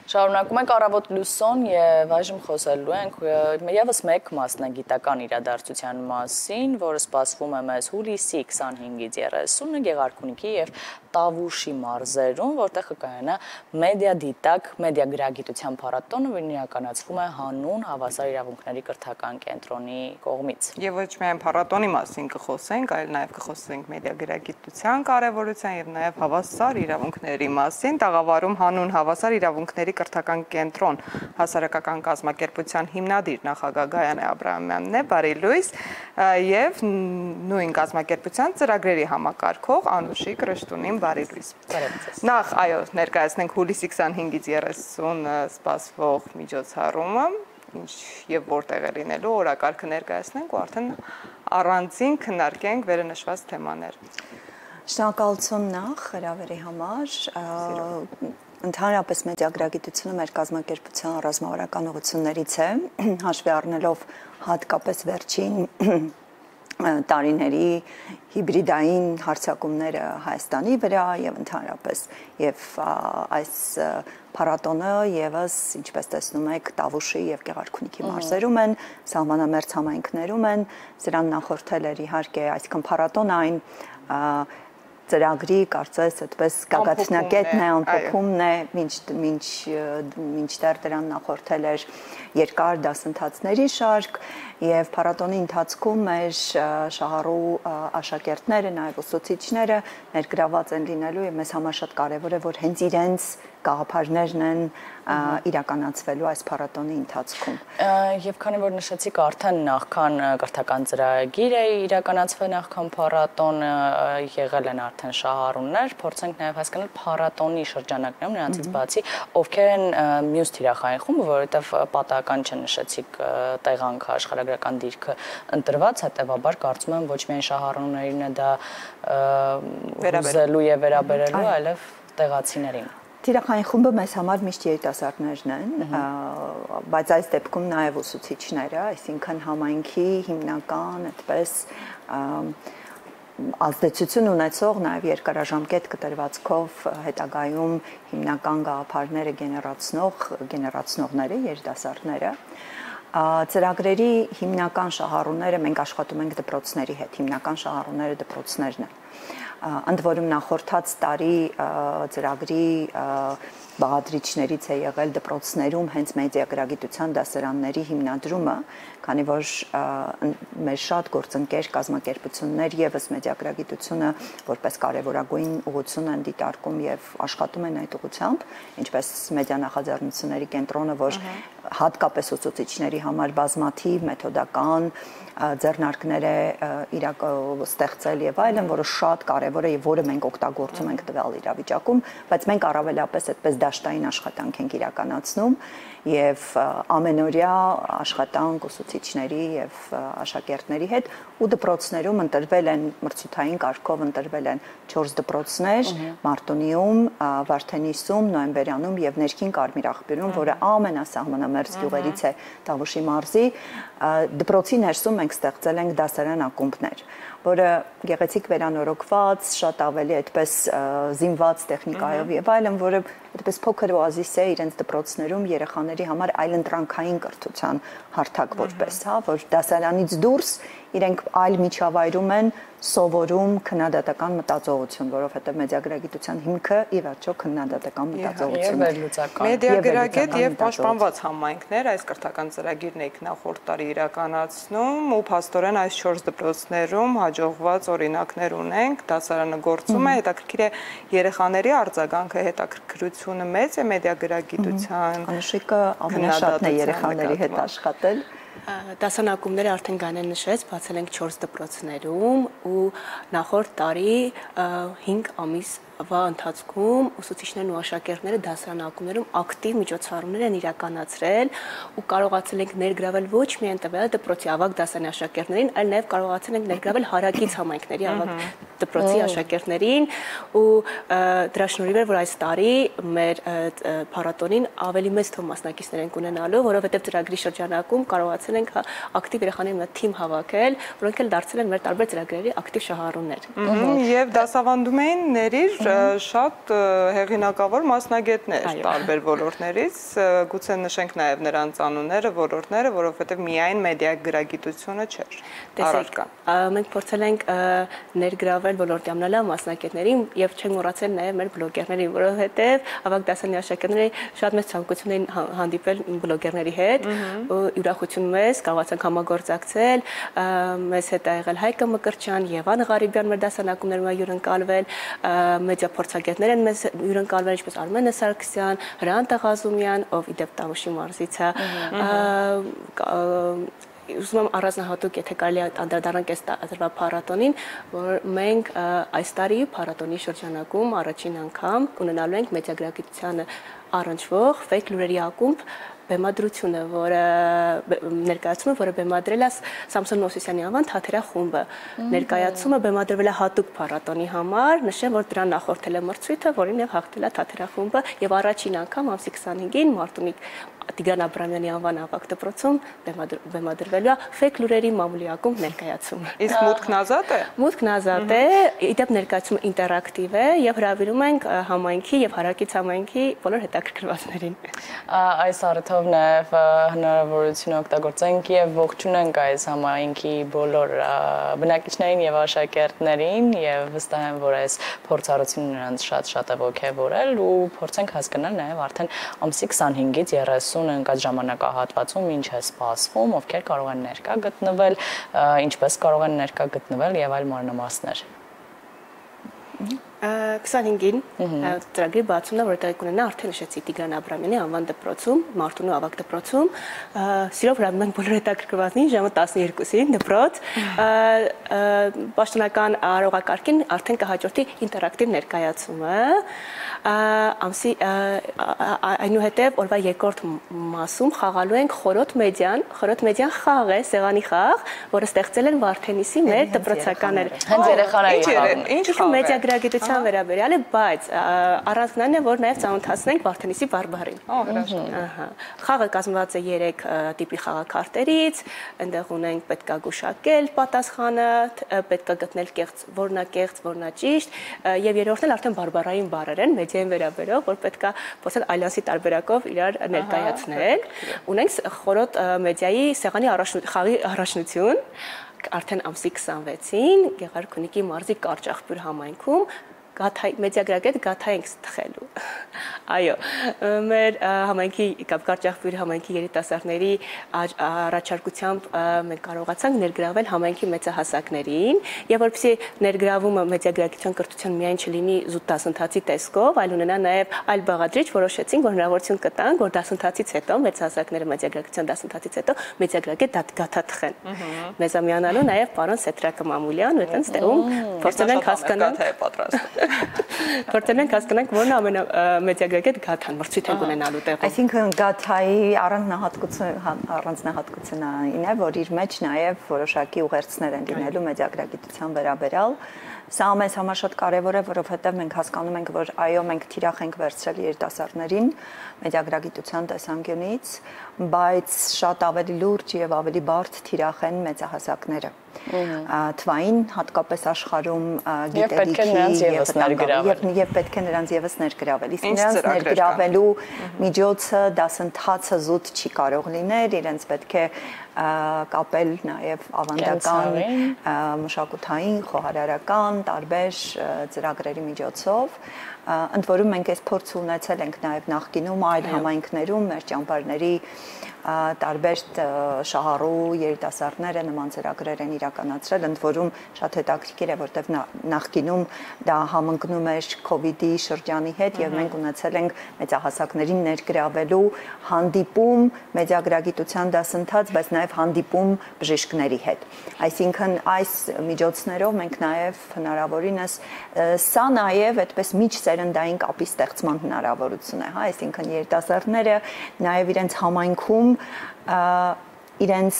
Շարունակում ենք առավոտ լուսոն եւ այժմ խոսելու ենք եւս մեկ մասնագիտական իրադարձության մասին, որը սպասվում է մեզ հուլիսի 25-ից 30-ը Գեղարքունիքի եւ Տավուշի մարզերում, որտեղ կկայանա մեդիադիտակ մեդիագրագիտության փառատոնը, որն իրականացվում է հանուն հավասար իրավունքների կրթական կենտրոնի կողմից։ Եվ ոչ միայն փառատոնի մասին կխոսենք, այլ նաեւ կխոսենք մեդիագրագիտության կարեւորության եւ նաեւ հավասար իրավունքների մասին։ Տաղավարում հանուն հավասար իրավունքների կրթական կենտրոն հասարակական կազմակերպության հիմնադիր նախագահ Գայանե Աբրահամյանն է, բարի լույս, եւ նույն կազմակերպության ծրագրերի համակարգող Անուշիկ Ռշտունին, բարի լույս։ Նախ, այո, ներկայացնենք հուլիսի 25-ից 30-ը սպասվող միջոցառումը, ինչ եւ որտեղ է լինելու, օրակարգը ներկայացնենք ու արդեն առանձին քննարկենք վերնշված թեմաներ։ Շնորհակալություն նախ հրավերի համար։ Ընդհանրապես մեդիագրագիտությունը մեր կազմակերպության ռազմավարական ուղղություններից է, հաշվի առնելով հատկապես վերջին տարիների հիբրիդային հարձակումները Հայաստանի վրա եւ ընդհանրապես եւ այս փառատոնը եւս, ինչպես տեսնում եք, Տավուշի եւ Գեղարքունիքի մարզերում են, սահմանամերձ համայնքներում են, սրան նախորդել էր իհարկե այսքան փառատոն այն ծրագրի, կարծես, այդպես գագաթնակետն է, ամփոփումն է, մինչդեռ դրան նախորդել էր երկար դասընթացների շարք եւ փառատոնի ընթացքում մեր շահառու աշակերտները, նաեւ ուսուցիչները ներգրաված են լինելու եւ մեզ համար շատ կարեւոր է, որ հենց իրենց գաղափարներն են իրականացվելու այս փառատոնի ընթացքում։ Եվ քանի որ նշեցիք, արդեն նախքան կրթական ծրագիր է իրականացվել նախքան փառատոնը, եղել են արդեն շահառուներ, փորձենք նաև հասկանալ փառատոնի շրջանակներում նրանցից բացի ովքեր են մյուս թիրախային խումբը, որովհետև պատահական չնշեցիք տեղանքը, աշխարհագրական դիրքը ընտրված, հետևաբար կարծում եմ ոչ միայն շահառուներին է դա հուզելու եւ վերաբերելու, այլև տեղացիներին։ Թիրախային խումբը մեզ համար միշտ երիտասարդներն են, բայց այս դեպքում նաև ուսուցիչները, այսինքն համայնքի հիմնական այդպես ազդեցություն ունեցող նաև երկարաժամկետ կտրվածքով հետագայում հիմնական գաղափարները գեներացնողները, երիտասարդները, ծրագրերի հիմնական շահառուները մենք աշխատում ենք դպրոցների հետ, հիմնական շահառուները դպրոցներն են։ Ընդ որում նախորդած տարի ծրագրի բաղադրիչներից է եղել դպրոցներում հենց մեդիագրագիտության դասարանների հիմնադրումը, քանի որ մեր շատ գործընկեր կազմակերպություններ եւս մեդիագրագիտությունը որպես կարևորագույն ուղղություն են դիտարկում եւ աշխատում են այդ ուղղությամբ, ինչպես մեդիա նախաձեռնությունների կենտրոնը, որ հատկապես ուսուցիչների համար բազմաթիվ մեթոդական ձեռնարկներ է ստեղծել եւ այլն, որը շատ կարեւոր է եւ որը մենք օգտագործում ենք տվյալ իրավիճակում, բայց մենք առավելապես այդպես դաշտային աշխատանք ենք իրականացնում եւ ամենօրյա աշխատանք ուսուցիչների եւ աշակերտների հետ ու դպրոցներում ընտրվել են մրցութային կարգով ընտրվել են 4 դպրոցներ Մարտունիում, Վարդենիսում, Նոյեմբերյանում եւ Ներքին Կարմիր աղբյուրում, որը ամենասահմանամերձ գյուղերից է Տավուշի մարզի, դպրոցի ներսում մենք ստեղծել ենք դասարան ակումբներ, որը գեղեցիկ վերանորոգված, շատ ավելի այդպես զինված տեխնիկայով եւ այլն, որը այդպես փոքր օազիս է իրենց դպրոցներում երեխաների համար այլընտրանքային կրթության հարթակ որպես, հա, որ դասարանից դուրս իրենք այլ միջավայրում են սովորում քննադատական մտածողություն, որովհետև մեդիագրագիտության հիմքը ի վերջո քննադատական մտածողությունն է։ Մեդիագրագետ եւ պաշտպանված համայնքներ այս կրթական ծրագիրն եք նախորդ տարի իրականացնում ու փաստորեն այս 4 դպրոցներում հաջողված օրինակներ ունենք, դասարանը գործում է, հետաքրքիր է երեխաների արձագանքը, հետաքրքրությունը մեծ է մեդիագրագիտության։ Անշիկը ամենաշատն է երեխաների հետ աշխատել։ Դասանակումները արդեն Գայանեն նշեց, բացել ենք 4 դպրոցներում ու նախորդ տարի 5 ամիսվա ընթացքում ուսուցիչներն ու աշակերտները դասանակումներում ակտիվ միջոցառումներ են իրականացրել ու կարողացել ենք ներգրավել ոչ միայն տվյալ դպրոցի ավագ դասարանի աշակերտներին, այլ նաև կարողացել ենք ներգրավել հարակից համայնքների ավագ դպրոցի աշակերտներին ու դրա շնորհիվ էր, որ այս տարի մեր փառատոնին ավելի մեծ թվով մասնակիցներ ենք ունենալու, որովհետև ծրագրի շրջանակում կարողացել ենք ակտիվ երեխաների մի թիմ հավաքել, որոնք էլ դարձել են մեր տարբեր ծրագրերի ակտիվ շահառուներ։ Եվ դասավանդում էին ներիր շատ հեղինակավոր մասնագետներ տարբեր ոլորտներից, գուցե նշենք նաև նրանց անունները, ոլորտները, որովհետև միայն մեդիա գրագիտությունը չէր առարկա։ Մենք փորձել ենք ներգրավել ոլորտի ամենալավ մասնագետներին եւ չենք մոռացել նաև մեր բլոգերներին, որովհետև ավագ դասարանի աշակերտները շատ մեծ ցանկություն էին հանդիպել բլոգերների հետ, ուրախություն մեզ կարողացանք համագործակցել, մեզ հետ ա եղել Հայկը Մկրտչյան, Եվան Ղարիբյան մեր դասանակումներում հյուրընկալվել, մեդիա փորձագետներ են մեզ հյուրընկալվել, ինչպես Արմենը Սարգսյան, Հրանտ Ղազումյան, ով իդեպ Տավուշի մարզից է, ուզում եմ առանձնահատուկ, եթե կարելի է անդրադառնանք այս տարվա փառատոնին, որ մենք այս տարի փառատոնի շրջանակում առաջին անգամ կունենալու ենք մեդիագրագիտությանը առնչվող ֆեյք լուրերի ակումբ բեմադրությունը, որը ներկայացումը, որը բեմադրել է Սամսոն Մովսիսյանի անվան թատերախումբը։ Ներկայացումը բեմադրվել է հատուկ փառատոնի համար, նշեմ, որ դրան նախորդել է մրցույթը, որին եւ հաղթել է թատերախումբը, եւ առաջին անգամ ամսի 25-ին Մարտունի Տիգրան Աբրամյանի անվան ավագ դպրոցում բեմադրվելու է ֆեյք լուրերի մամուլի ակումբ ներկայացումը։ Իսկ մուտքն ազատ է։ Մուտքն ազատ է, իդեպ ներկայացումը ինտերակտիվ է եւ հրավիրում ենք համայնքի եւ հարակից համայնքի բոլոր հետաքրքրվածներին։ Այս առիթով նաեւ հնարավորություն օգտագործենք եւ ողջունենք այս համայնքի բոլոր բնակիչներին եւ աշակերտներին եւ վստահ եմ, որ այս փորձառությունը նրանց շատ է ոգևորել ու փորձենք հասկանալ նաեւ արդեն ամսի 25-ից 30 ընկած ժամանակահատվածում ինչ է սպասվում, ովքեր կարող են ներկա գտնվել, ինչպես կարող են ներկա գտնվել եւ այլ մանրամասներ։ 25-ին ծրագրի բացումն է, որ տեղի կունենա արդեն նշեցի Տիգրան Աբրամյանի անվան դպրոցում, Մարտունու ավագ դպրոցում, սիրով հրավիրում ենք բոլոր հետաքրքրվածներին ժամը 12-ին դպրոց, պաշտոնական արարողակարգին արդեն կհաջորդի ինտերակտիվ ներկայացումը, ամսի այնուհետև օրվա երկրորդ մասում խաղալու ենք խորոտ մեդիան խաղ է, սեղանի խաղ, որը ստեղծել են Վարդենիսի մեր դպրոցականները։ Հենց երեխաների ինչ մեդիա գրագիտության վերաբերյալ է, բայց առանձնն է, որ նաև ծանոթացնենք Վարդենիսի բարբառին։ Ահա։ Խաղը կազմված է 3 տիպի խաղաքարտերից, այնտեղ ունենք պետքա գուշակել պատասխանը, պետքա գտնել կեղծ, որն է կեղծ, որն է ճիշտ, եւ երրորդն էլ արդեն բարբառային բառեր են, մեդիային վերաբերող, որ պետքա փորձել ալյանսի տարբերակով իրար ներկայացնել։ Ունենք խորոտ մեդիայի սեղանի խաղի առաջնություն արդեն ամսի 26-ին Գեղարքունիքի մարզի Կարճախբյուր համայնքում մեդիագրագետ Գաթա ենք թխելու։ Այո, մեր համայնքի Կարճախբյուր համայնքի երիտասարդների առաջարկությամբ մենք կարողացանք ներգրավել համայնքի մեծահասակներին, եւ որպեսզի ներգրավումը մեդիագրագիտության կրթության միայն չլինի զուտ դասընթացի տեսքով, այլ ունենա նաեւ այլ բաղադրիչ, որոշեցինք, որ հնարավորություն կտանք, որ դասընթացից հետո մեծահասակները մեդիագրագիտության դասընթացից հետո մեդիագրագետ Գաթա թխեն։ Մեզ ամյանալու նաեւ պարոն Սետրակը Մամուլյան, ու այդտեղ ստեղում փորձել ենք հասկանալ Փորձել ենք հասկանանք, որն է ամենամեդիագրագետ Գաթան, մրցույթ ենք ունենալու տեղում։ Այսինքն Գաթայի առանձնահատկությունը այն է, որ իր մեջ նաև որոշակի ուղերձներ են լինելու մեդիագրագիտության վերաբերյալ։ Սա մեզ համար շատ կարևոր է, որովհետև մենք հասկանում ենք, որ այո, մենք թիրախ ենք վերցրել երիտասարդներին մեդիագրագիտության տեսանկյունից, բայց շատ ավելի լուրջ եւ ավելի բարդ թիրախ են մեծահասակները։ Թվային հատկապես աշխարհում գիտելիքի եւ պետք է նրանց եւս ներգրավել։ Իսկ նրանց ներգրավելու միջոցը դասընթացը զուտ չի կարող լինել, իրենց պետք է կապել նաև ավանդական, մշակութային, խոհարարական, տարբեր ծրագրերի միջոցով։ Ընդ որում մենք այս փորձը ունեցել ենք նաև նախկինում այլ համայնքներում մեր ճամբարների տարբեր շահառու երիտասարդները նման ծրագրեր են իրականացրել, ընդ որում շատ հետաքրքիր է, որտեղ նախկինում դա համընկնում էր COVID-ի շրջանի հետ եւ մենք ունեցել ենք մեծահասակներին ներգրավելու հանդիպում մեդիագրագիտության դասընթաց, բայց նաեւ հանդիպում բժիշկների հետ։ Այսինքն այս միջոցներով մենք նաեւ հնարավորինս սա նաեւ այդպես միջսերնդային կապի ստեղծման հնարավորություն է, հա, այսինքն երիտասարդները նաեւ իրենց համայնքում իրենց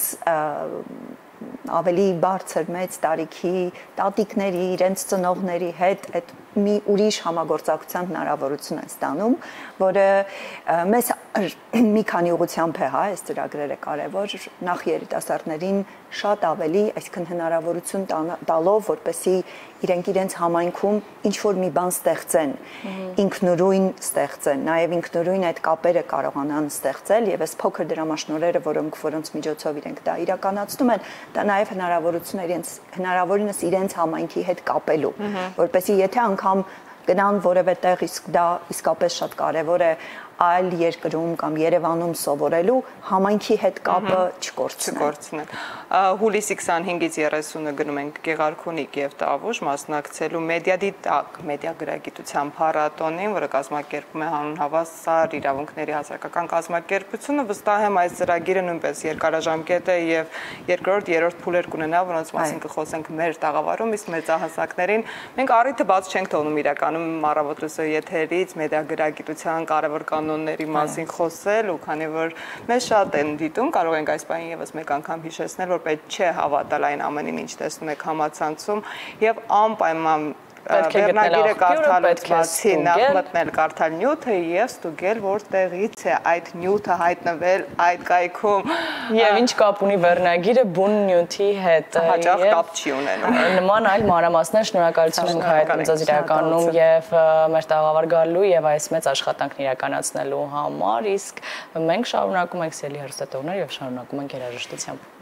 ավելի բարձր մեծ տարիքի տատիկների, իրենց ծնողների հետ այդ մի ուրիշ համագործակցության հնարավորություն է ստանում, որը մեզ մի քանի ուղղությամբ է, հա, այս ծրագրերը կարևոր, նախ երիտասարդներին շատ ավելի, այսինքն հնարավորություն տալով, որպեսզի իրենք իրենց համայնքում ինչ որ մի բան ստեղծեն, ինքնուրույն ստեղծեն, նաև ինքնուրույն այդ կապերը կարողանան ստեղծել եւ այս փոքր դրամաշնորհերը, որոնց միջոցով իրենք դա իրականացնում են, դա նաև հնարավորինս իրենց համայնքի հետ կապելու, որպեսզի եթե անգամ գնան որևէ տեղ, իսկ դա իսկապես շատ կարևոր է այլ երկրում կամ Երևանում սովորելու համայնքի հետ կապը չկորցնել։ Հուլիսի 25-ից 30-ը գնում ենք Գեղարքունիք եւ Տավուշ մասնակցելու մեդիադիտակ, մեդիագրագիտության փառատոնին, որը կազմակերպում է հանուն հավասար իրավունքների հասարակական կազմակերպությունը։ Վստահ եմ այս ծրագիրը նույնպես երկարաժամկետ է եւ երկրորդ, երրորդ փուլեր կունենա, որոնց մասին կխոսենք մեր տաղավարում, իսկ մեծահասակներին մենք առիթը բաց չենք թողնում իրականում առավոտը եթերից մեդիագրագիտության կարևոր կանոնների մասին խոսել ու քանի որ մեզ շատ են դիտում, կարող ենք այս բանը եւս մեկ անգամ հիշեցնել, որ պետք չէ հավատալ այն ամենին, ինչ տեսնում եք համացանցում եւ անպայման վերնագիրը կարդալուց բացի նախ մտնել կարդալ նյութը եւ ստուգել որտեղից է այդ նյութը հայտնվել այդ կայքում եւ ինչ կապ ունի վերնագիրը բուն նյութի հետ հաճախ կապ չի ունենում նման այլ մանրամասներ շնորհակալություն ենք հայտնում ձեզ իրականում եւ մեր տաղավար գալու եւ այս մեծ աշխատանքն իրականացնելու համար իսկ մենք շարունակում ենք սիրելի հեռուստատողներ եւ շարունակում ենք երաժշտությամբ